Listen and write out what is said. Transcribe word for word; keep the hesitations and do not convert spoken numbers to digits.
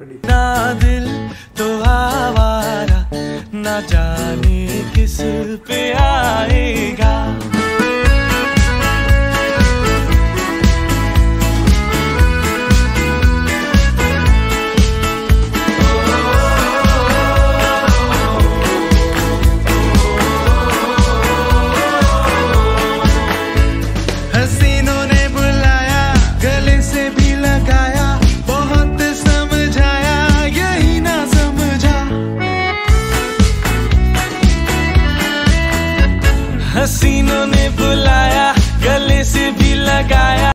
ना दिल तो आवारा, ना जाने किस पे आएगा।